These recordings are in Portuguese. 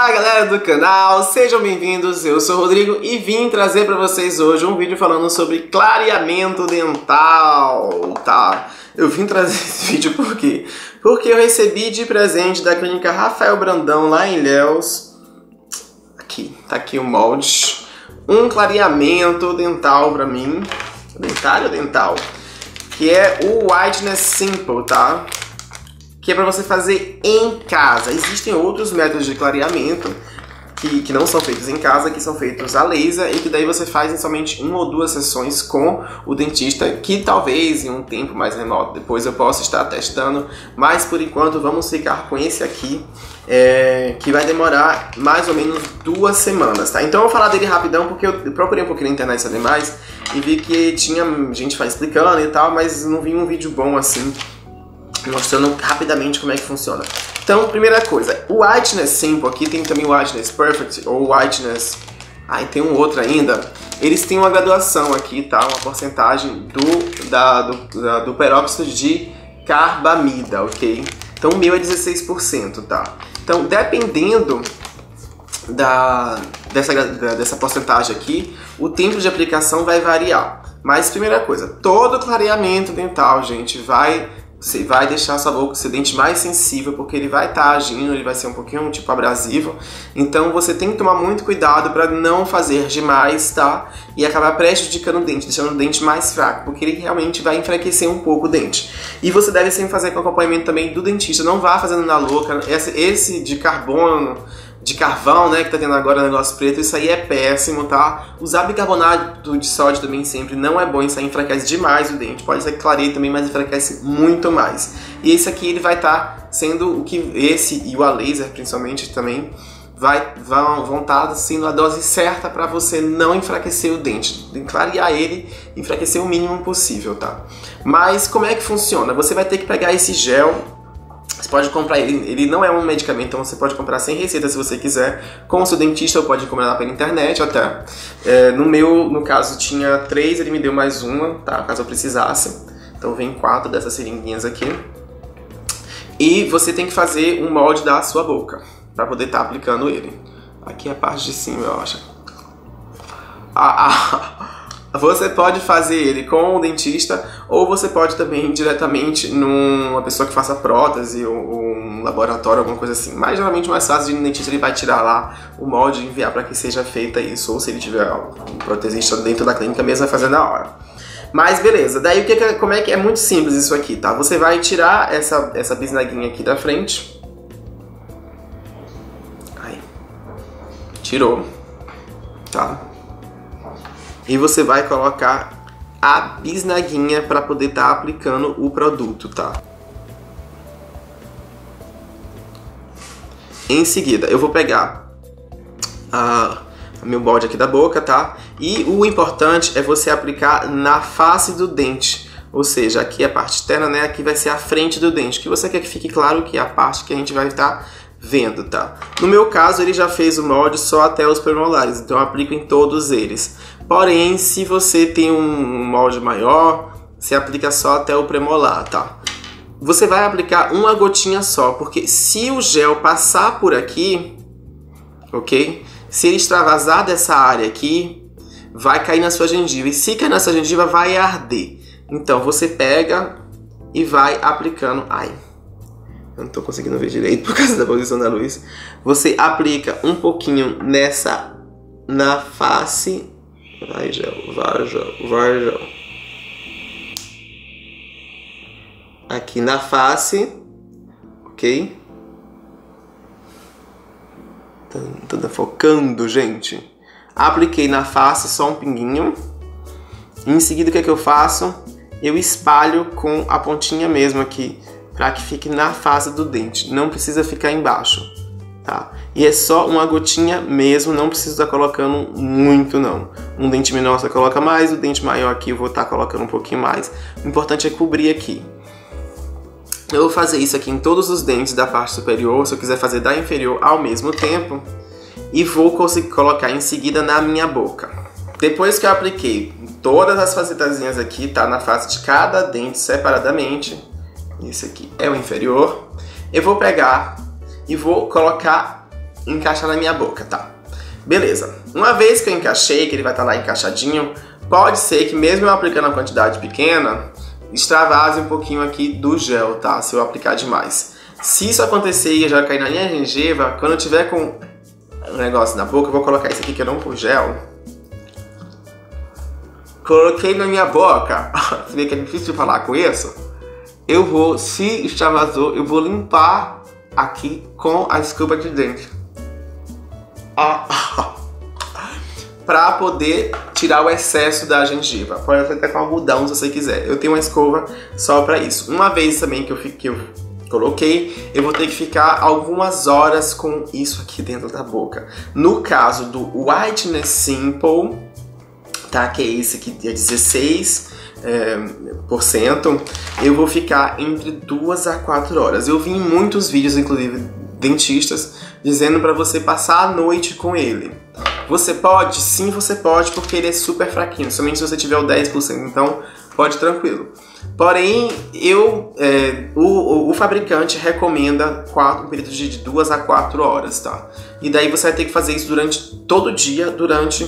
Fala galera do canal, sejam bem-vindos, eu sou o Rodrigo e vim trazer para vocês hoje um vídeo falando sobre clareamento dental, tá? Eu vim trazer esse vídeo por quê? Porque eu recebi de presente da clínica Rafael Brandão lá em Ilhéus, aqui, tá aqui o molde, um clareamento dental pra mim, dentário ou dental? Que é o Whiteness Simple, tá? Que é para você fazer em casa. Existem outros métodos de clareamento que não são feitos em casa, que são feitos a laser e que daí você faz em somente 1 ou 2 sessões com o dentista, que talvez em um tempo mais remoto depois eu possa estar testando, mas por enquanto vamos ficar com esse aqui, que vai demorar mais ou menos 2 semanas, tá? Então eu vou falar dele rapidão porque eu procurei um pouquinho na internet saber mais e vi que tinha gente explicando e tal, mas não vi um vídeo bom assim, mostrando rapidamente como é que funciona. Então, primeira coisa, o Whiteness Simple, aqui tem também o Whiteness Perfect, ou Whiteness... tem um outro ainda. Eles têm uma graduação aqui, tá? Uma porcentagem do peróxido de carbamida, ok? Então, o meu é 16%, tá? Então, dependendo dessa porcentagem aqui, o tempo de aplicação vai variar. Mas, primeira coisa, todo clareamento dental, gente, você vai deixar sua boca, seu dente mais sensível, porque ele vai estar agindo, ele vai ser um pouquinho tipo abrasivo. Então você tem que tomar muito cuidado para não fazer demais, tá? E acabar prejudicando o dente, deixando o dente mais fraco, porque ele realmente vai enfraquecer um pouco o dente. E você deve sempre fazer com acompanhamento também do dentista, não vá fazendo na louca. Esse de carbono, de carvão, né, que tá tendo agora negócio preto, isso aí é péssimo, tá? Usar bicarbonato de sódio também sempre não é bom, isso aí enfraquece demais o dente. Pode ser que clareie também, mas enfraquece muito mais. E esse aqui ele vai estar sendo o que esse e o a laser principalmente também vão estar sendo a dose certa para você não enfraquecer o dente. Tem que clarear ele, enfraquecer o mínimo possível, tá? Mas como é que funciona? Você vai ter que pegar esse gel. Você pode comprar ele não é um medicamento, então você pode comprar sem receita se você quiser, com o seu dentista, ou pode comprar pela internet até. No caso tinha 3, ele me deu mais uma, tá? Caso eu precisasse. Então vem 4 dessas seringuinhas aqui. E você tem que fazer um molde da sua boca, para poder estar aplicando ele. Aqui é a parte de cima, eu acho. Você pode fazer ele com o dentista, ou você pode também ir diretamente numa pessoa que faça prótese ou um laboratório, alguma coisa assim. Mas geralmente o mais fácil de ir no dentista, ele vai tirar lá o molde e enviar para que seja feita isso, ou se ele tiver um protesista dentro da clínica mesmo, vai fazer na hora. Mas beleza, daí como é que é muito simples isso aqui, tá? Você vai tirar essa bisnaguinha aqui da frente. Aí. Tirou, tá? E você vai colocar a bisnaguinha para poder estar aplicando o produto, tá? Em seguida, eu vou pegar meu molde aqui da boca, tá? E o importante é você aplicar na face do dente. Ou seja, aqui a parte externa, né? Aqui vai ser a frente do dente. Que você quer que fique claro que é a parte que a gente vai estar vendo, tá? No meu caso, ele já fez o molde só até os premolares, então eu aplico em todos eles. Porém, se você tem um molde maior, você aplica só até o premolar, tá? Você vai aplicar uma gotinha só, porque se o gel passar por aqui, ok? Se ele extravasar dessa área aqui, vai cair na sua gengiva. E se cair na sua gengiva, vai arder. Então, você pega e vai aplicando... eu não tô conseguindo ver direito por causa da posição da luz. Você aplica um pouquinho na face. Vai gel. Aqui na face, ok? Tô focando, gente. Apliquei na face só um pinguinho. Em seguida, o que é que eu faço? Eu espalho com a pontinha mesmo aqui, para que fique na face do dente. Não precisa ficar embaixo, tá? E é só uma gotinha mesmo, não precisa estar colocando muito não. Um dente menor você coloca mais, o dente maior aqui eu vou estar colocando um pouquinho mais. O importante é cobrir aqui. Eu vou fazer isso aqui em todos os dentes da parte superior, se eu quiser fazer da inferior ao mesmo tempo. E vou conseguir colocar em seguida na minha boca. Depois que eu apliquei todas as facetazinhas aqui, tá? Na face de cada dente separadamente. Esse aqui é o inferior. Eu vou pegar e vou colocar encaixar na minha boca, tá? Beleza. Uma vez que eu encaixei, que ele vai estar lá encaixadinho, pode ser que mesmo eu aplicando a quantidade pequena, extravase um pouquinho aqui do gel, tá? Se eu aplicar demais. Se isso acontecer e já cair na minha gengiva, quando eu tiver com o negócio na boca, eu vou colocar isso aqui que eu não pus gel. Coloquei na minha boca. Você vê que é difícil falar com isso? Eu vou, se extravasou, eu vou limpar aqui com a escova de dente. Pra poder tirar o excesso da gengiva. Pode até com algodão se você quiser. Eu tenho uma escova só pra isso. Uma vez também que eu coloquei, eu vou ter que ficar algumas horas com isso aqui dentro da boca. No caso do Whiteness Simple, tá? Que é esse aqui, é 16%, eu vou ficar entre 2 a 4 horas. Eu vi em muitos vídeos, inclusive dentistas, dizendo pra você passar a noite com ele. Você pode? Sim, você pode, porque ele é super fraquinho, somente se você tiver o 10%, então pode tranquilo. Porém, o fabricante recomenda um período de 2 a 4 horas, tá? E daí você vai ter que fazer isso durante todo dia, durante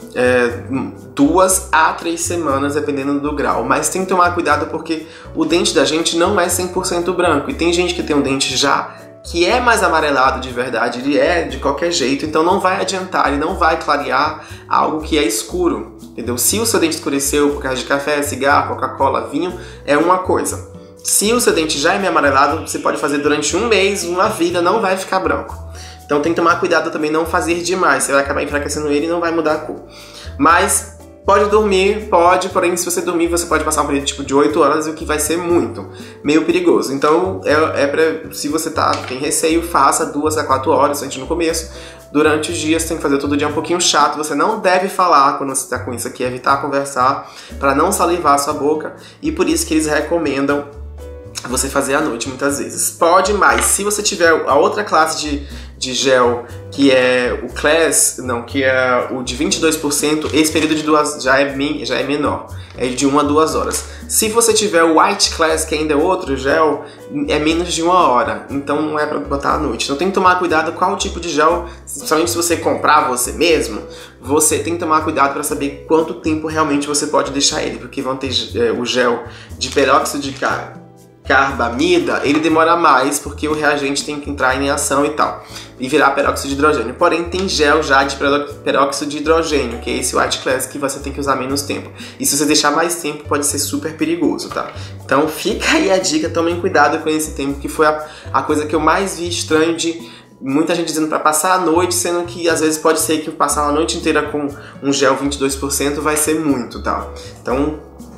2 a 3 semanas, dependendo do grau. Mas tem que tomar cuidado porque o dente da gente não é 100% branco. E tem gente que tem um dente já que é mais amarelado de verdade, ele é de qualquer jeito, então não vai adiantar, ele não vai clarear algo que é escuro, entendeu? Se o seu dente escureceu por causa de café, cigarro, Coca-Cola, vinho, é uma coisa. Se o seu dente já é meio amarelado, você pode fazer durante um mês, uma vida, não vai ficar branco. Então tem que tomar cuidado também, não fazer demais, você vai acabar enfraquecendo ele e não vai mudar a cor. Mas pode dormir, porém se você dormir você pode passar um período tipo de 8 horas, o que vai ser meio perigoso. Então se você tem receio, faça 2 a 4 horas, somente no começo. Durante os dias, você tem que fazer todo dia um pouquinho chato, você não deve falar quando você está com isso aqui, evitar conversar, para não salivar a sua boca, e por isso que eles recomendam você fazer à noite muitas vezes. Pode mais, se você tiver a outra classe de gel, que é o Class, que é o de 22%, esse período de 2 já é menor, é de 1 a 2 horas. Se você tiver o White Class, que ainda é outro gel, é menos de 1 hora, então não é pra botar à noite. Então tem que tomar cuidado qual tipo de gel, principalmente se você comprar você mesmo, você tem que tomar cuidado para saber quanto tempo realmente você pode deixar ele, porque vão ter o gel de peróxido de carbamida, ele demora mais porque o reagente tem que entrar em ação e tal, e virar peróxido de hidrogênio. Porém, tem gel já de peróxido de hidrogênio, que é esse White Class, que você tem que usar menos tempo. E se você deixar mais tempo, pode ser super perigoso, tá? Então fica aí a dica, tomem cuidado com esse tempo, que foi a coisa que eu mais vi estranho de muita gente dizendo para passar a noite, sendo que às vezes pode ser que passar uma noite inteira com um gel 22% vai ser muito, tá? Então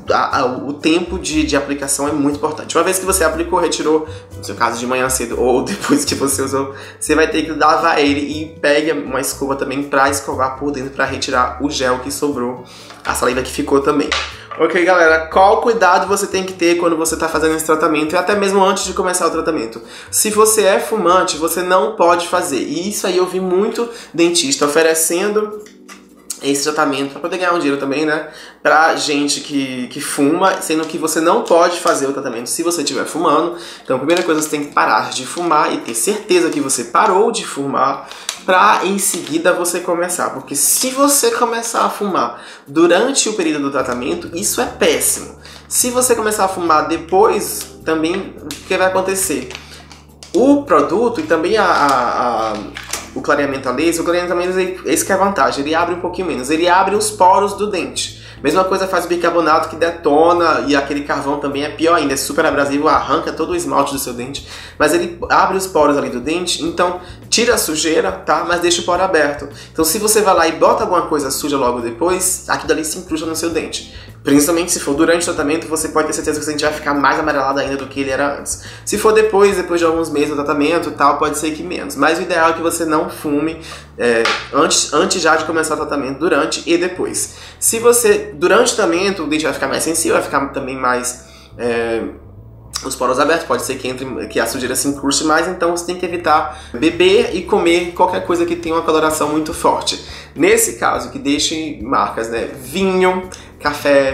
o tempo de aplicação é muito importante. Uma vez que você aplicou, retirou, no seu caso de manhã cedo ou depois que você usou, você vai ter que lavar ele e pegue uma escova também para escovar por dentro para retirar o gel que sobrou, a saliva que ficou também. Ok, galera, qual cuidado você tem que ter quando você está fazendo esse tratamento e até mesmo antes de começar o tratamento? Se você é fumante, você não pode fazer. E isso aí eu vi muito dentista oferecendo esse tratamento para poder ganhar um dinheiro também, né? Pra gente que fuma, sendo que você não pode fazer o tratamento se você estiver fumando. Então a primeira coisa, você tem que parar de fumar e ter certeza que você parou de fumar pra em seguida você começar. Porque se você começar a fumar durante o período do tratamento, isso é péssimo. Se você começar a fumar depois, também, o que vai acontecer? O produto e também o clareamento a laser, esse que é a vantagem, ele abre um pouquinho menos, ele abre os poros do dente. Mesma coisa faz o bicarbonato, que detona, e aquele carvão também é pior ainda, é super abrasivo, arranca todo o esmalte do seu dente, mas ele abre os poros ali do dente, então tira a sujeira, tá? Mas deixa o poro aberto. Então se você vai lá e bota alguma coisa suja logo depois, aquilo ali se encrusta no seu dente. Principalmente se for durante o tratamento, você pode ter certeza que o seu dente vai ficar mais amarelado ainda do que ele era antes. Se for depois de alguns meses do tratamento e tal, pode ser que menos. Mas o ideal é que você não fume antes já de começar o tratamento, durante e depois. Se você, durante o tratamento, o dente vai ficar mais sensível, vai ficar também mais os poros abertos, pode ser que a sujeira se encruste mais, então você tem que evitar beber e comer qualquer coisa que tenha uma coloração muito forte. Nesse caso, que deixe marcas, né? Vinho, café,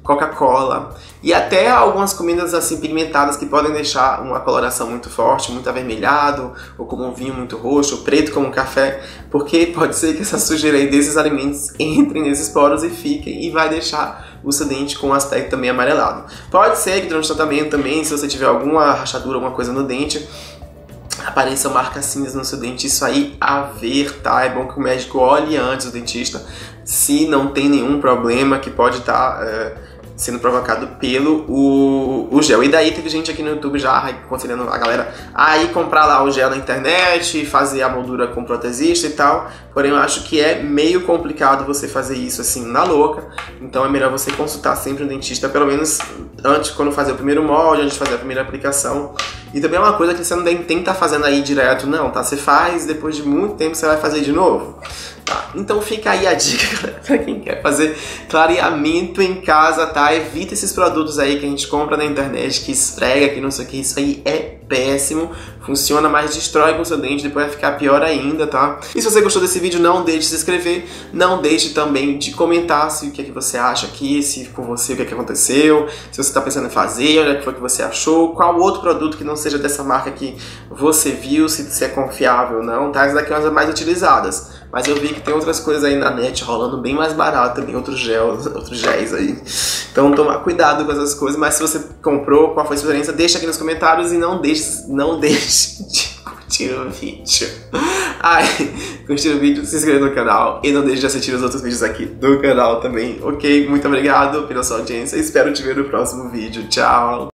Coca-Cola e até algumas comidas assim pigmentadas que podem deixar uma coloração muito forte, muito avermelhado, ou como um vinho muito roxo, ou preto como um café, porque pode ser que essa sujeira aí desses alimentos entrem nesses poros e fiquem e vai deixar o seu dente com um aspecto também amarelado. Pode ser que durante o tratamento também, se você tiver alguma rachadura, alguma coisa no dente, apareçam marcas cinzas no seu dente, isso aí a ver, tá? É bom que o médico olhe antes, o dentista, se não tem nenhum problema que pode estar sendo provocado pelo o gel. E daí teve gente aqui no YouTube já aconselhando a galera a ir comprar lá o gel na internet, fazer a moldura com protesista e tal, porém eu acho que é meio complicado você fazer isso assim na louca, então é melhor você consultar sempre um dentista, pelo menos antes, quando fazer o primeiro molde, antes de fazer a primeira aplicação. E também é uma coisa que você não tem que estar fazendo aí direto, não, tá? Você faz, depois de muito tempo você vai fazer de novo. Tá? Então fica aí a dica pra quem quer fazer clareamento em casa, tá? Evita esses produtos aí que a gente compra na internet, que esfrega, que não sei o que, isso aí é péssimo, funciona, mas destrói com o seu dente, depois vai ficar pior ainda, tá? E se você gostou desse vídeo, não deixe de se inscrever, não deixe também de comentar se o que é que você acha aqui, se com você o que é que aconteceu, se você tá pensando em fazer, olha o que foi que você achou, qual outro produto que não seja dessa marca que você viu, se é confiável ou não, tá? Essas daqui são as mais utilizadas, mas eu vi que tem outras coisas aí na net rolando bem mais barato também, outros géis aí. Então tomar cuidado com essas coisas, mas se você comprou, qual foi a sua experiência, deixa aqui nos comentários e não deixe de curtir o vídeo. Curtir o vídeo, se inscrever no canal e não deixe de assistir os outros vídeos aqui do canal também, ok? Muito obrigado pela sua audiência, espero te ver no próximo vídeo, tchau!